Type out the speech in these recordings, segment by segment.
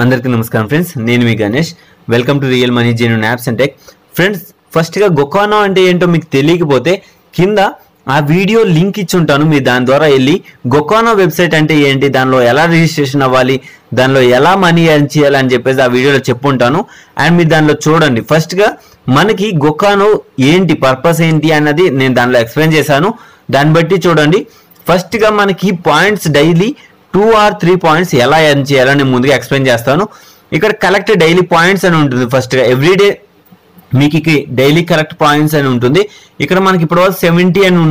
అందరికీ నమస్కారం ఫ్రెండ్స్, నేను మీ Ganesh. Welcome to real money genuine apps and tech. Friends, ఫస్ట్గా గొకానో అంటే ఏంటో మీకు తెలియకపోతే కింద ఆ వీడియో లింక్ ఇచ్చి ఉంటాను. మీరు దాని ద్వారా వెళ్ళి గొకానో వెబ్సైట్ అంటే ఏంటి, దానిలో ఎలా రిజిస్ట్రేషన్ అవ్వాలి, దానిలో ఎలా మనీ ఎర్న్ చేయాలి అని చెప్పేసి ఆ వీడియోలో చెప్పుంటాను. అండ్ మీరు దానిలో చూడండి. ఫస్ట్గా మనకి గొకానో ఏంటి, పర్పస్ ఏంటి అన్నది నేను దానిలో ఎక్స్ప్లెయిన్ చేశాను. దాన్ని బట్టి చూడండి. ఫస్ట్గా మనకి పాయింట్స్ డైలీ 2 or 3 పాయింట్స్ ఎలా ఎర్న్ చేయాలని ముందుగా ఎక్స్ప్లెయిన్ చేస్తాను. ఇక్కడ కలెక్ట్ డైలీ పాయింట్స్ అని ఉంటుంది. ఫస్ట్గా ఎవ్రీడే మీకు డైలీ కరెక్ట్ పాయింట్స్ అని ఉంటుంది. ఇక్కడ మనకి ఇప్పుడు 70 అని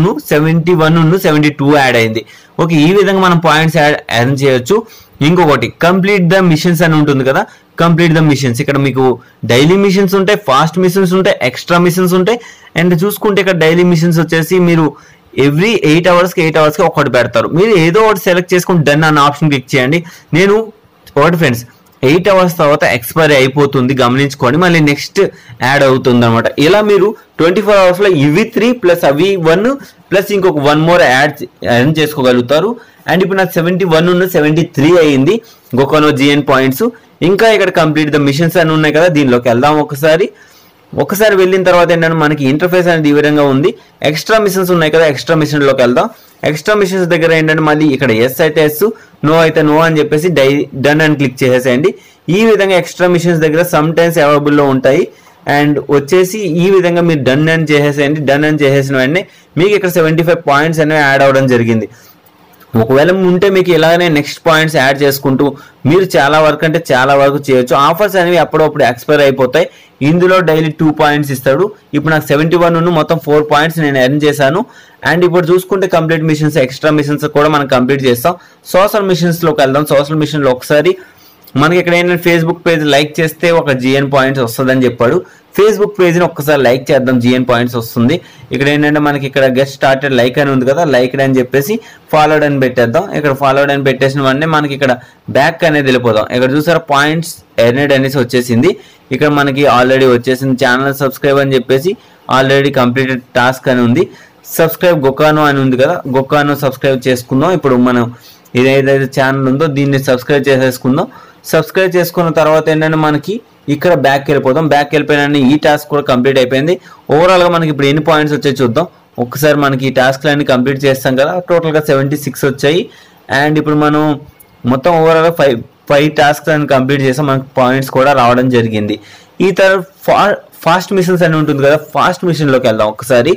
71 72 యాడ్ అయింది. ఓకే, ఈ విధంగా మనం పాయింట్స్ ఎర్న్ చేయొచ్చు. ఇంకొకటి కంప్లీట్ ద మిషన్స్ అని ఉంటుంది కదా, కంప్లీట్ ద మిషన్స్. ఇక్కడ మీకు డైలీ మిషన్స్ ఉంటాయి, ఫాస్ట్ మిషన్స్ ఉంటాయి, ఎక్స్ట్రా మిషన్స్ ఉంటాయి. అండ్ చూసుకుంటే ఇక్కడ డైలీ మిషన్స్ వచ్చేసి మీరు ఎవ్రీ 8 అవర్స్కి ఒకటి పెడతారు. మీరు ఏదో ఒకటి సెలెక్ట్ చేసుకుని డన్ అన్న ఆప్షన్ క్లిక్ చేయండి. నేను ఒకటి ఫ్రెండ్స్ 8 అవర్స్ తర్వాత ఎక్స్పైరీ అయిపోతుంది, గమనించుకోండి. మళ్ళీ నెక్స్ట్ యాడ్ అవుతుంది అనమాట. ఇలా మీరు 24 అవర్స్లో ఇవి 3 ప్లస్ అవి 1 ప్లస్ ఇంకొక 1 మోర్ యాడ్ చేసుకోగలుగుతారు. అండ్ ఇప్పుడు నాకు 71 73 అయ్యింది గొకానో జిఎన్ పాయింట్స్. ఇంకా ఇక్కడ కంప్లీట్ ద మిషన్స్ అని ఉన్నాయి కదా, దీనిలోకి వెళ్దాం. ఒకసారి వెళ్ళిన తర్వాత ఏంటంటే మనకి ఇంటర్ఫేస్ అనేది ఈ విధంగా ఉంది. ఎక్స్ట్రా మిషన్స్ ఉన్నాయి కదా, ఎక్స్ట్రా మిషన్లోకి వెళ్దాం. ఎక్స్ట్రా మిషన్స్ దగ్గర ఏంటంటే మళ్ళీ ఇక్కడ ఎస్ అయితే ఎస్, నో అయితే నో అని చెప్పేసి డన్ అని క్లిక్ చేసేసేయండి. ఈ విధంగా ఎక్స్ట్రా మిషన్స్ దగ్గర సమ్ టైమ్స్ అవైలబుల్లో ఉంటాయి. అండ్ వచ్చేసి ఈ విధంగా మీరు డన్ అని చేసేసేయండి. డన్ అని చేసేసిన వెంటనే మీకు ఇక్కడ 75 పాయింట్స్ అనేవి యాడ్ అవ్వడం జరిగింది. ఒకవేళ ఉంటే మీకు ఇలాగనే నెక్స్ట్ పాయింట్స్ యాడ్ చేసుకుంటూ మీరు చాలా వరకు చేయొచ్చు. ఆఫర్స్ అనేవి అప్పుడప్పుడు ఎక్స్పైర్ అయిపోతాయి. ఇందులో డైలీ 2 పాయింట్స్ ఇస్తాడు. ఇప్పుడు నాకు 71 మొత్తం 4 పాయింట్స్ నేను ఎర్న్ చేశాను. అండ్ ఇప్పుడు చూసుకుంటే కంప్లీట్ మిషన్స్, ఎక్స్ట్రా మిషన్స్ కూడా మనం కంప్లీట్ చేస్తాం. సోషల్ మిషన్స్లోకి వెళ్దాం. సోషల్ మిషన్లో ఒకసారి మనకి ఇక్కడ ఏంటంటే ఫేస్బుక్ పేజ్ లైక్ చేస్తే ఒక జిఎన్ పాయింట్స్ వస్తుందని చెప్పాడు. ఫేస్బుక్ పేజ్ని ఒక్కసారి లైక్ చేద్దాం, జిఎన్ పాయింట్స్ వస్తుంది. ఇక్కడ ఏంటంటే మనకి ఇక్కడ గెట్ స్టార్టెడ్ లైక్ అని ఉంది కదా, లైక్ అని చెప్పేసి ఫాలోడ్ అని పెట్టేద్దాం. ఇక్కడ ఫాలోడ్ అని పెట్టేసిన వెంటనే మనకి ఇక్కడ బ్యాక్ అనేది వెళ్ళిపోదాం. ఇక్కడ చూసారా పాయింట్స్ ఎర్నెడ్ అనేసి వచ్చేసింది. ఇక్కడ మనకి ఆల్రెడీ వచ్చేసింది. ఛానల్ సబ్స్క్రైబ్ అని చెప్పేసి ఆల్రెడీ కంప్లీటెడ్ టాస్క్ అని ఉంది. సబ్స్క్రైబ్ గొకానో అని ఉంది కదా, గొకానో సబ్స్క్రైబ్ చేసుకుందాం. ఇప్పుడు మనం ఏదైతే ఛానల్ ఉందో దీన్ని సబ్స్క్రైబ్ చేసేసుకుందాం. సబ్స్క్రైబ్ చేసుకున్న తర్వాత ఏంటంటే మనకి ఇక్కడ బ్యాక్ వెళ్ళిపోతాం. బ్యాక్ వెళ్ళిపోయినా ఈ టాస్క్ కూడా కంప్లీట్ అయిపోయింది. ఓవరాల్గా మనకి ఇప్పుడు ఎన్ని పాయింట్స్ వచ్చాయి చూద్దాం. ఒక్కసారి మనకి ఈ టాస్క్లన్నీ కంప్లీట్ చేస్తాం కదా, టోటల్గా 76 వచ్చాయి. అండ్ ఇప్పుడు మనం మొత్తం ఓవరాల్గా 5 టాస్క్స్ అని కంప్లీట్ చేస్తాం. మనకి పాయింట్స్ కూడా రావడం జరిగింది. ఈ తర్వాత ఫాస్ట్ మిషన్స్ అని ఉంటుంది కదా, ఫాస్ట్ మిషన్లోకి వెళ్దాం. ఒకసారి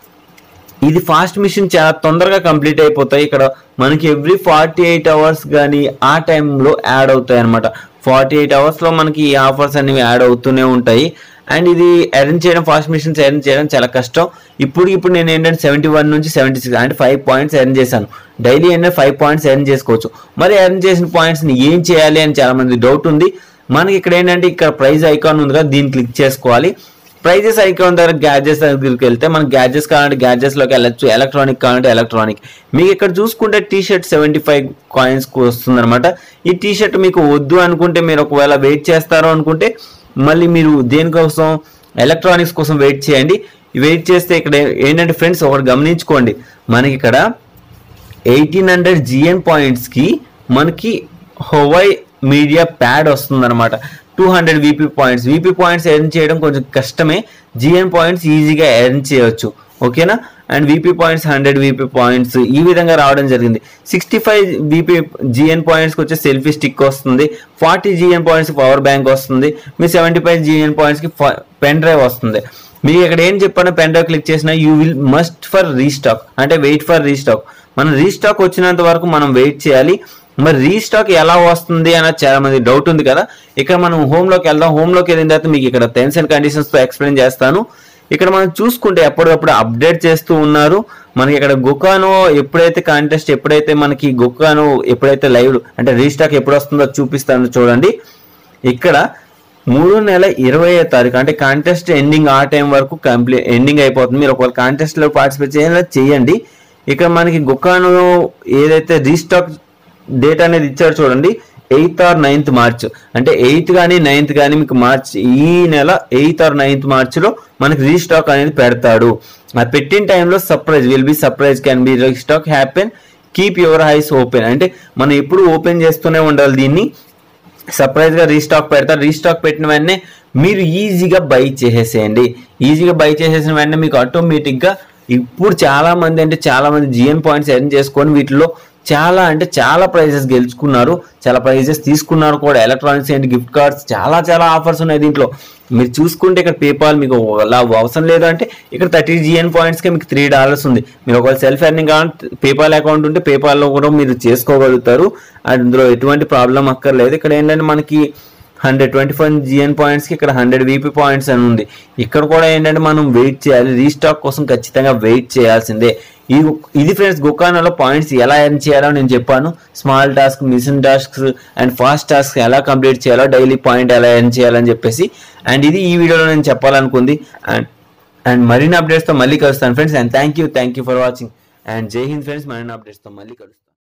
ఇది ఫాస్ట్ మిషన్ చాలా తొందరగా కంప్లీట్ అయిపోతాయి. ఇక్కడ మనకి ఎవ్రీ 48 అవర్స్ కానీ ఆ టైంలో యాడ్ అవుతాయి అనమాట. 48 అవర్స్లో మనకి ఈ ఆఫర్స్ అనేవి యాడ్ అవుతూనే ఉంటాయి. అండ్ ఇది ఎర్న్ చేయడం, ఫాస్ట్ మిషన్స్ ఎర్న్ చేయడం చాలా కష్టం. ఇప్పుడు నేను ఏంటంటే 71 నుంచి 76 అంటే 5 పాయింట్స్ ఎర్న్ చేశాను. డైలీ ఏంటంటే 5 పాయింట్స్ ఎర్న్ చేసుకోవచ్చు. మరి ఎర్న్ చేసిన పాయింట్స్ని ఏం చేయాలి అని చాలా మంది డౌట్ ఉంది. మనకి ఇక్కడ ఏంటంటే ఇక్కడ ప్రైజ్ ఐకాన్ ఉంది కదా, దీన్ని క్లిక్ చేసుకోవాలి. ప్రైజెస్ ఐకాన్ దగ్గర గ్యాడ్జెట్స్ దగ్గరికి వెళ్తే మనకి గ్యాడ్జెట్స్ కావాలంటే గ్యాడ్జెట్స్లోకి వెళ్ళచ్చు, ఎలక్ట్రానిక్ కావాలంటే ఎలక్ట్రానిక్. మీకు ఇక్కడ చూసుకుంటే టీ షర్ట్ 75 కాయిన్స్కి వస్తుంది అనమాట. ఈ టీ షర్ట్ మీకు వద్దు అనుకుంటే, మీరు ఒకవేళ వెయిట్ చేస్తారో అనుకుంటే మళ్ళీ మీరు దేనికోసం, ఎలక్ట్రానిక్స్ కోసం వెయిట్ చేయండి. వెయిట్ చేస్తే ఇక్కడ ఏంటంటే ఫ్రెండ్స్ ఒకటి గమనించుకోండి, మనకి ఇక్కడ 1800 జిఎన్ పాయింట్స్కి మనకి హోవై మీడియా ప్యాడ్ వస్తుంది అనమాట. 200 వీపీ పాయింట్స్ ఎర్న్ చేయడం కొంచెం కష్టమే. జిఎన్ పాయింట్స్ ఈజీగా ఎర్న్ చేయొచ్చు. ఓకేనా? And VP points 100 VP points ఈ విధంగా రావడం జరిగింది. 65 వీపీ జిఎన్ పాయింట్స్కి వచ్చే సెల్ఫీ స్టిక్ వస్తుంది. 40 జిఎన్ పాయింట్స్కి పవర్ బ్యాంక్ వస్తుంది. మీ 75 జిఎన్ పాయింట్స్కి పెన్ డ్రైవ్ వస్తుంది. మీకు ఇక్కడ ఏం చెప్పానో పెన్ డ్రైవ్ క్లిక్ చేసినా you will must for restock అంటే వెయిట్ ఫర్ రీస్టాక్. మనం రీస్టాక్ వచ్చినంత వరకు మనం వెయిట్ చేయాలి. మరి రీస్టాక్ ఎలా వస్తుంది అన్నది చాలా మంది డౌట్ ఉంది కదా. ఇక్కడ మనం హోమ్లోకి వెళ్దాం. హోమ్లోకి వెళ్ళిన తర్వాత మీకు ఇక్కడ టర్మ్స్ అండ్ కండిషన్స్తో ఎక్స్ప్లెయిన్ చేస్తాను. ఇక్కడ మనం చూసుకుంటే ఎప్పటికప్పుడు అప్డేట్ చేస్తూ ఉన్నారు. మనకి ఇక్కడ గొకానో ఎప్పుడైతే మనకి గొకానో ఎప్పుడైతే లైవ్ అంటే రీస్టాక్ ఎప్పుడు వస్తుందో చూపిస్తాను చూడండి. ఇక్కడ 3 నెల 20వ తారీఖు అంటే కాంటెస్ట్ ఎండింగ్ ఆ టైం వరకు ఎండింగ్ అయిపోతుంది. మీరు ఒకవేళ కాంటెస్ట్లో పార్టిసిపేట్ చేయండి. ఇక్కడ మనకి గొకానో ఏదైతే రీస్టాక్ డేట్ అనేది ఇచ్చాడు చూడండి, 8th or 9th మార్చ్ అంటే 8th కానీ 9th కానీ మీకు మార్చ్, ఈ నెల 8th or 9th మార్చ్లో మనకి రీస్టాక్ అనేది పెడతాడు. అది పెట్టిన టైంలో surprise can be restock happen, keep your eyes open అంటే మనం ఎప్పుడు ఓపెన్ చేస్తూనే ఉండాలి దీన్ని. సర్ప్రైజ్ గా రీస్టాక్ పెడతారు. రీస్టాక్ పెట్టిన వెంటనే మీరు ఈజీగా బై చేసేసేయండి. ఈజీగా బై చేసేసిన వెంటనే మీకు ఆటోమేటిక్ గా ఇప్పుడు చాలా మంది జిఎన్ పాయింట్స్ ఎర్న్ చేసుకొని వీటిలో చాలా ప్రైజెస్ గెలుచుకున్నారు, చాలా ప్రైజెస్ తీసుకున్నారు కూడా. ఎలక్ట్రానిక్స్ అండ్ గిఫ్ట్ కార్డ్స్ చాలా ఆఫర్స్ ఉన్నాయి దీంట్లో. మీరు చూసుకుంటే ఇక్కడ పేపాల్ మీకు అలా అవసరం లేదు అంటే ఇక్కడ 30 జిఎన్ పాయింట్స్కి మీకు $3 ఉంది. మీరు ఒకవేళ సెల్ఫ్ ఎర్నింగ్ కావాలంటే పేపాల్ అకౌంట్ ఉంటే పేపాల్లో కూడా మీరు చేసుకోగలుగుతారు. అందులో ఎటువంటి ప్రాబ్లం అక్కర్లేదు. ఇక్కడ ఏంటంటే మనకి 125 జిఎన్ పాయింట్స్కి ఇక్కడ 100 వీపీ పాయింట్స్ అని ఉంది. ఇక్కడ కూడా ఏంటంటే మనం వెయిట్ చేయాలి, రీస్టాక్ కోసం ఖచ్చితంగా వెయిట్ చేయాల్సిందే. ఇది ఫ్రెండ్స్ గొకానోలో పాయింట్స్ ఎలా ఎర్న్ చేయాలో నేను చెప్పాను. Small task, mission tasks and fast task ఎలా కంప్లీట్ చేయాలో, డైలీ పాయింట్ ఎలా ఎర్న్ చేయాలని చెప్పేసి. అండ్ ఇది ఈ వీడియోలో నేను చెప్పాలనుకుంది. అండ్ మరిన్ని అప్డేట్స్తో మళ్ళీ కలుస్తాను friends. And thank you for watching. And జై హింద్ ఫ్రెండ్స్. మరిన్ని అప్డేట్స్తో మళ్ళీ కలుస్తాను.